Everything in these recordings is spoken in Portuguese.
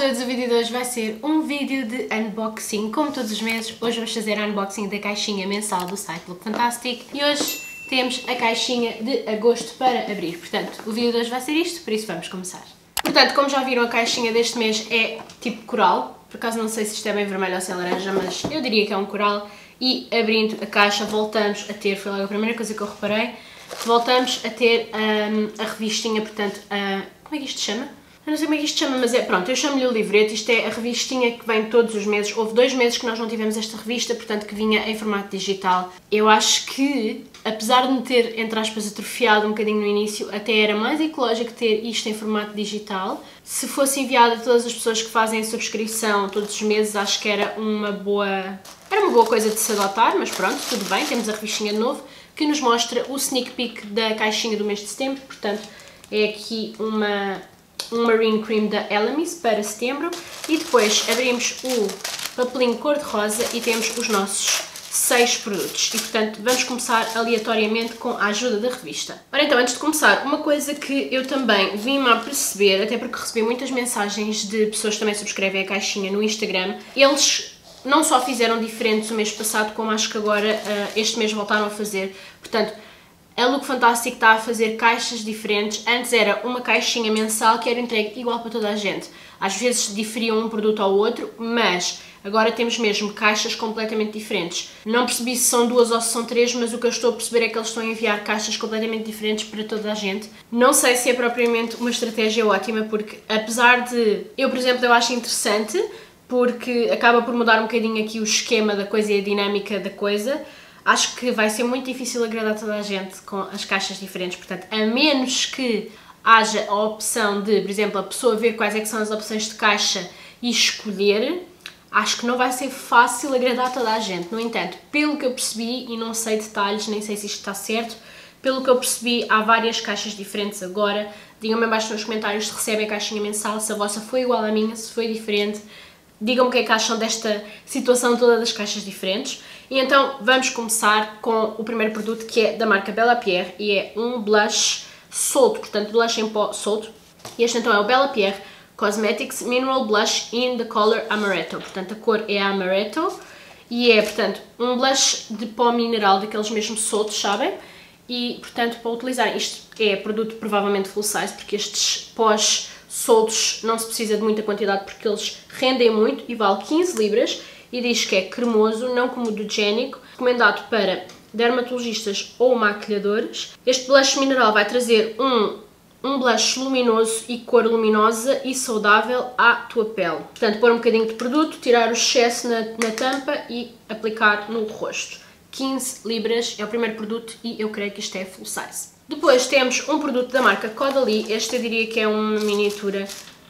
todos, o vídeo de hoje vai ser um vídeo de unboxing. Como todos os meses, hoje vamos fazer a unboxing da caixinha mensal do site Look Fantastic e hoje temos a caixinha de agosto para abrir. Portanto, o vídeo de hoje vai ser isto, por isso vamos começar. Portanto, como já viram, a caixinha deste mês é tipo coral. Por acaso não sei se isto é bem vermelho ou se é laranja, mas eu diria que é um coral. E abrindo a caixa voltamos a ter, foi logo a primeira coisa que eu reparei, voltamos a ter a revistinha, portanto, como é que isto se chama? Eu não sei como é que isto se chama, mas é, pronto, eu chamo-lhe o livreto. Isto é a revistinha que vem todos os meses. Houve 2 meses que nós não tivemos esta revista, portanto que vinha em formato digital. Eu acho que, apesar de me ter, entre aspas, atrofiado um bocadinho no início, até era mais ecológico ter isto em formato digital. Se fosse enviado a todas as pessoas que fazem a subscrição todos os meses, acho que era uma boa coisa de se adotar, mas pronto, tudo bem. Temos a revistinha de novo, que nos mostra o sneak peek da caixinha do mês de setembro. Portanto, é aqui um Marine Cream da Elemis para setembro e depois abrimos o papelinho cor-de-rosa e temos os nossos 6 produtos e, portanto, vamos começar aleatoriamente com a ajuda da revista. Ora então, antes de começar, uma coisa que eu também vim-me a perceber, até porque recebi muitas mensagens de pessoas que também subscrevem a caixinha no Instagram, eles não só fizeram diferentes o mês passado, como acho que agora este mês voltaram a fazer. Portanto, a Look Fantastic está a fazer caixas diferentes. Antes era uma caixinha mensal que era entregue igual para toda a gente. Às vezes diferiam um produto ao outro, mas agora temos mesmo caixas completamente diferentes. Não percebi se são 2 ou se são 3, mas o que eu estou a perceber é que eles estão a enviar caixas completamente diferentes para toda a gente. Não sei se é propriamente uma estratégia ótima, porque apesar de... Eu, por exemplo, eu acho interessante, porque acaba por mudar um bocadinho aqui o esquema da coisa e a dinâmica da coisa. Acho que vai ser muito difícil agradar toda a gente com as caixas diferentes, portanto, a menos que haja a opção de, por exemplo, a pessoa ver quais é que são as opções de caixa e escolher, acho que não vai ser fácil agradar toda a gente. No entanto, pelo que eu percebi, e não sei detalhes, nem sei se isto está certo, pelo que eu percebi, há várias caixas diferentes agora. Digam-me abaixo nos comentários se recebem a caixinha mensal, se a vossa foi igual à minha, se foi diferente. Digam-me o que é que acham desta situação toda das caixas diferentes. E então vamos começar com o primeiro produto, que é da marca Bella Pierre e é um blush solto, portanto blush em pó solto. E este então é o Bella Pierre Cosmetics Mineral Blush in the Color Amaretto, portanto a cor é Amaretto e é, portanto, um blush de pó mineral, daqueles mesmo soltos, sabem? E, portanto, para utilizar, isto é produto provavelmente full size, porque estes pós soltos não se precisa de muita quantidade porque eles rendem muito e vale 15 libras e diz que é cremoso, não comedogénico, recomendado para dermatologistas ou maquilhadores. Este blush mineral vai trazer um blush luminoso e cor luminosa e saudável à tua pele. Portanto, pôr um bocadinho de produto, tirar o excesso na tampa e aplicar no rosto. 15 libras é o primeiro produto e eu creio que isto é full size. Depois temos um produto da marca Caudalie. Este eu diria que é uma miniatura,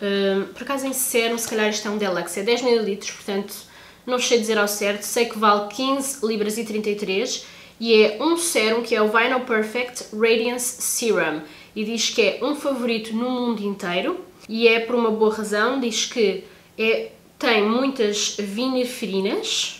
por acaso em sérum, se calhar isto é um deluxe, é 10 ml, portanto não sei dizer ao certo, sei que vale 15 libras e 33 e é um sérum que é o Vinyl Perfect Radiance Serum e diz que é um favorito no mundo inteiro e é por uma boa razão. Diz que tem muitas viniferinas,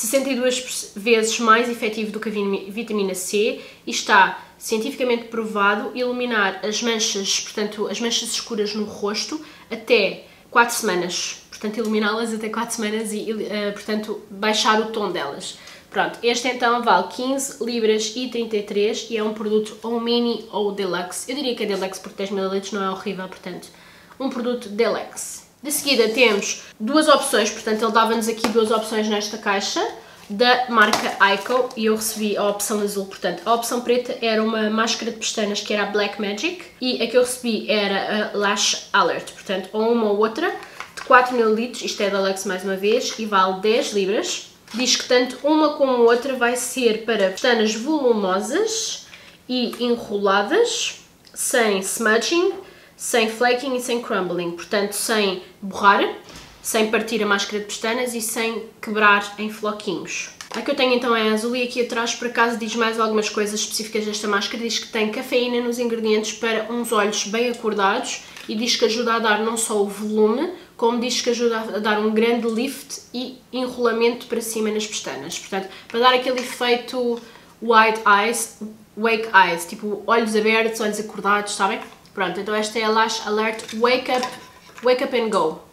62 vezes mais efetivo do que a vitamina C e está cientificamente provado eliminar as manchas, portanto as manchas escuras no rosto até 4 semanas. Portanto, eliminá-las até 4 semanas e, portanto, baixar o tom delas. Pronto, este então vale 15 libras e 33 e é um produto ou mini ou deluxe. Eu diria que é deluxe porque 10 ml não é horrível, portanto, um produto deluxe. De seguida temos 2 opções, portanto, ele dava-nos aqui 2 opções nesta caixa, da marca Eyeko, e eu recebi a opção azul. Portanto, a opção preta era uma máscara de pestanas que era a Black Magic e a que eu recebi era a Lash Alert, portanto, ou uma ou outra, de 4 ml, isto é deluxe mais uma vez, e vale 10 libras. Diz que tanto uma como outra vai ser para pestanas volumosas e enroladas, sem smudging, sem flaking e sem crumbling, portanto, sem borrar, sem partir a máscara de pestanas e sem quebrar em floquinhos. A que eu tenho então é a azul e aqui atrás por acaso diz mais algumas coisas específicas desta máscara. Diz que tem cafeína nos ingredientes para uns olhos bem acordados e diz que ajuda a dar não só o volume, como diz que ajuda a dar um grande lift e enrolamento para cima nas pestanas. Portanto, para dar aquele efeito wide eyes, wake eyes, tipo olhos abertos, olhos acordados, sabem? Pronto, então esta é a Lash Alert Wake Up and Go.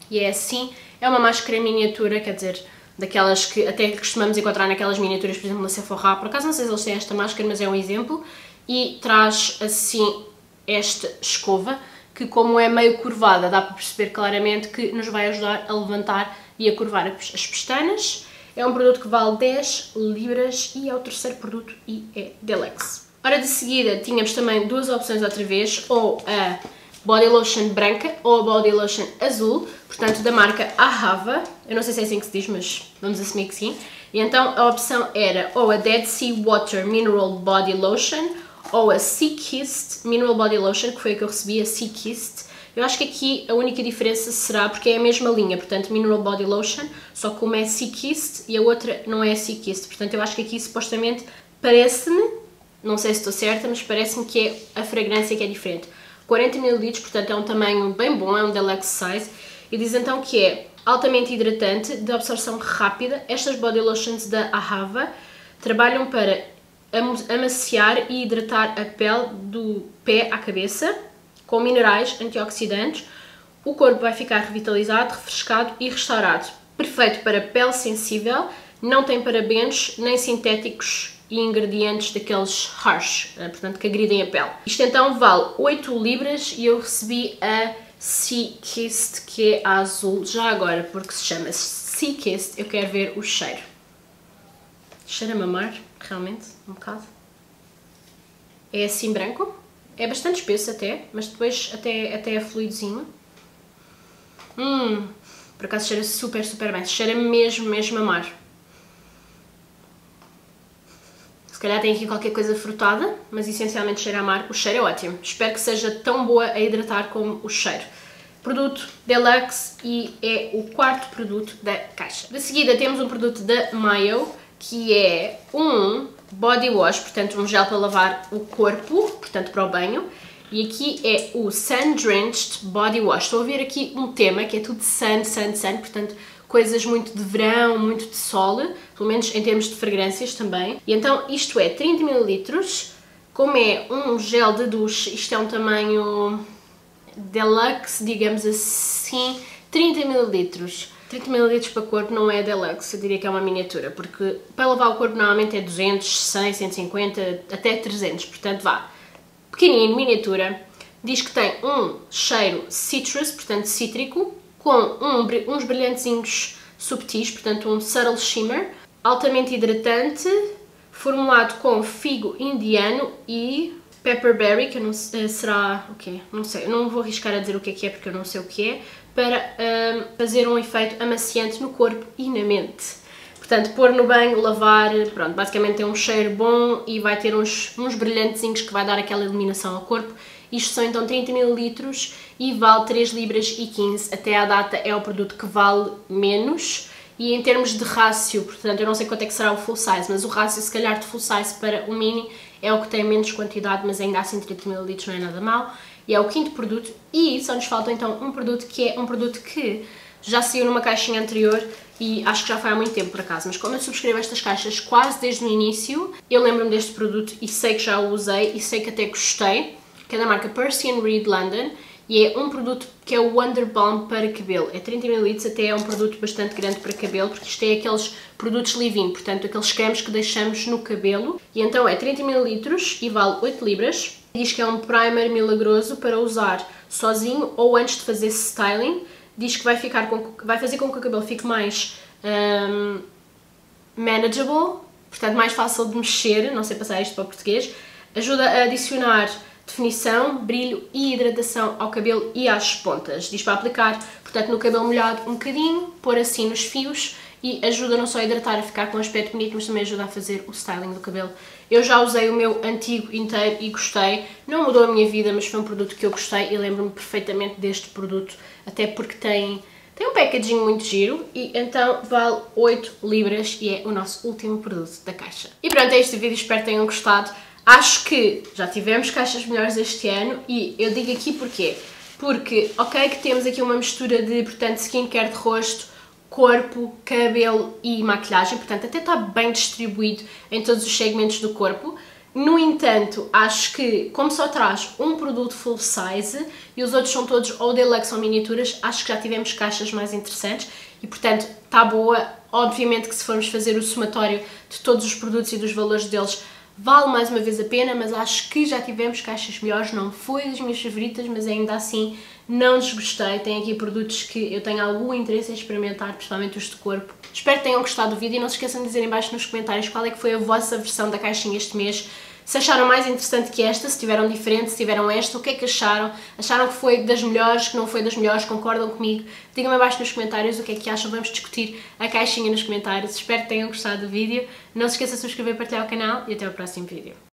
E é assim, é uma máscara miniatura, quer dizer, daquelas que até costumamos encontrar naquelas miniaturas, por exemplo, na Sephora. Por acaso não sei se eles têm esta máscara, mas é um exemplo. E traz assim esta escova, que como é meio curvada, dá para perceber claramente que nos vai ajudar a levantar e a curvar as pestanas. É um produto que vale 10 libras e é o terceiro produto e é Deluxe. Ora, de seguida tínhamos também duas opções outra vez, ou a Body Lotion branca ou a Body Lotion azul, portanto da marca Ahava. Eu não sei se é assim que se diz, mas vamos assumir que sim. E então a opção era ou a Dead Sea Water Mineral Body Lotion ou a Sea Kissed Mineral Body Lotion, que foi a que eu recebi, a Sea Kissed. Eu acho que aqui a única diferença será porque é a mesma linha, portanto Mineral Body Lotion, só que uma é Sea Kissed e a outra não é Sea Kissed. Portanto eu acho que aqui supostamente parece-me, não sei se estou certa, mas parece-me que é a fragrância que é diferente. 40 ml, portanto é um tamanho bem bom, é um deluxe size, e diz então que é altamente hidratante, de absorção rápida. Estas body lotions da Ahava trabalham para amaciar e hidratar a pele do pé à cabeça, com minerais antioxidantes. O corpo vai ficar revitalizado, refrescado e restaurado. Perfeito para pele sensível, não tem parabenos nem sintéticos e ingredientes daqueles harsh, portanto que agridem a pele. Isto então vale 8 libras e eu recebi a Sea Kissed, que é a azul, já agora, porque se chama Sea Kissed, eu quero ver o cheiro. Cheira-me a mar, realmente, um bocado. É assim branco, é bastante espesso até, mas depois até é fluidozinho. Por acaso cheira super, super bem, cheira mesmo a mar. Se calhar tem aqui qualquer coisa frutada, mas essencialmente cheira a mar. O cheiro é ótimo. Espero que seja tão boa a hidratar como o cheiro. Produto Deluxe e é o quarto produto da caixa. De seguida temos um produto da Mayo, que é um body wash, portanto um gel para lavar o corpo, portanto para o banho. E aqui é o Sun Drenched Body Wash. Estou a ver aqui um tema que é tudo sun, portanto coisas muito de verão, muito de sol, pelo menos em termos de fragrâncias também. E então isto é 30 ml, como é um gel de duche, isto é um tamanho deluxe, digamos assim, 30 ml. 30 ml para corpo não é deluxe, eu diria que é uma miniatura, porque para lavar o corpo normalmente é 200, 100, 150, até 300, portanto vá. Pequenino, miniatura, diz que tem um cheiro citrus, portanto cítrico, com uns brilhantezinhos subtis, portanto um subtle shimmer, altamente hidratante, formulado com figo indiano e pepperberry, que eu não sei, será o quê? Não sei, eu não vou arriscar a dizer o que é porque eu não sei o que é, para fazer um efeito amaciante no corpo e na mente. Portanto, pôr no banho, lavar, pronto, basicamente tem um cheiro bom e vai ter uns brilhantezinhos que vai dar aquela iluminação ao corpo. Isto são então 30 ml e vale 3 libras e 15. Até à data é o produto que vale menos. E em termos de rácio, portanto, eu não sei quanto é que será o full size, mas o rácio se calhar de full size para o mini é o que tem menos quantidade, mas ainda assim 30 ml não é nada mal. E é o quinto produto e só nos falta então um produto que é um produto que já saiu numa caixinha anterior e acho que já foi há muito tempo por acaso, mas como eu subscrevo estas caixas quase desde o início, eu lembro-me deste produto e sei que já o usei e sei que até gostei, que é da marca Percy & Reed London e é um produto que é o Wonder Balm para cabelo. É 30 ml, até é um produto bastante grande para cabelo, porque isto é aqueles produtos leave-in, portanto aqueles cremes que deixamos no cabelo. E então é 30 ml e vale 8 libras. Diz que é um primer milagroso para usar sozinho ou antes de fazer styling. Diz que vai fazer com que o cabelo fique mais manageable, portanto mais fácil de mexer, não sei passar isto para o português. Ajuda a adicionar definição, brilho e hidratação ao cabelo e às pontas. Diz para aplicar, portanto, no cabelo molhado um bocadinho, pôr assim nos fios e ajuda não só a hidratar, a ficar com um aspecto bonito, mas também ajuda a fazer o styling do cabelo. Eu já usei o meu antigo inteiro e gostei. Não mudou a minha vida, mas foi um produto que eu gostei e lembro-me perfeitamente deste produto, até porque tem um packaging muito giro e então vale 8 libras e é o nosso último produto da caixa. E pronto, é este vídeo, espero que tenham gostado. Acho que já tivemos caixas melhores este ano e eu digo aqui porquê. Porque, ok, que temos aqui uma mistura de, portanto, skincare de rosto, corpo, cabelo e maquilhagem, portanto até está bem distribuído em todos os segmentos do corpo. No entanto, acho que, como só traz um produto full size e os outros são todos ou deluxe ou miniaturas, acho que já tivemos caixas mais interessantes e, portanto, está boa. Obviamente que se formos fazer o somatório de todos os produtos e dos valores deles, vale mais uma vez a pena, mas acho que já tivemos caixas melhores. Não foi das minhas favoritas, mas ainda assim não desgostei. Tem aqui produtos que eu tenho algum interesse em experimentar, principalmente os de corpo. Espero que tenham gostado do vídeo e não se esqueçam de dizer em baixo nos comentários qual é que foi a vossa versão da caixinha este mês. Se acharam mais interessante que esta, se tiveram diferente, se tiveram esta, o que é que acharam? Acharam que foi das melhores, que não foi das melhores? Concordam comigo? Digam-me abaixo nos comentários o que é que acham. Vamos discutir a caixinha nos comentários. Espero que tenham gostado do vídeo. Não se esqueçam de subscrever e partilhar o canal e até o próximo vídeo.